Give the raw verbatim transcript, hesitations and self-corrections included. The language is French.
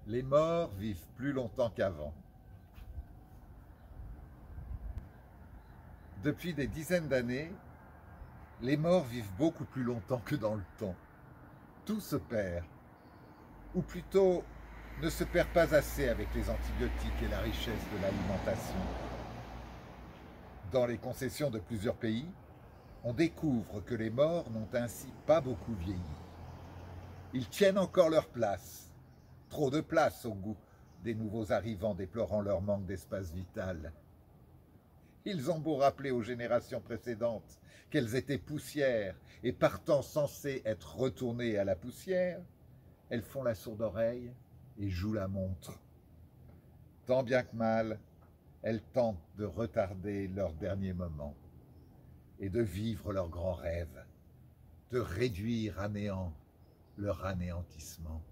Les morts vivent plus longtemps qu'avant. Depuis des dizaines d'années, les morts vivent beaucoup plus longtemps que dans le temps. Tout se perd, ou plutôt ne se perd pas assez avec les antibiotiques et la richesse de l'alimentation. Dans les concessions de plusieurs pays, on découvre que les morts n'ont ainsi pas beaucoup vieilli. Ils tiennent encore leur place, trop de place au goût des nouveaux arrivants déplorant leur manque d'espace vital. Ils ont beau rappeler aux générations précédentes qu'elles étaient poussière et partant censées être retournées à la poussière, elles font la sourde oreille et jouent la montre. Tant bien que mal, elles tentent de retarder leur dernier moment et de vivre leurs grands rêves, de réduire à néant leur anéantissement.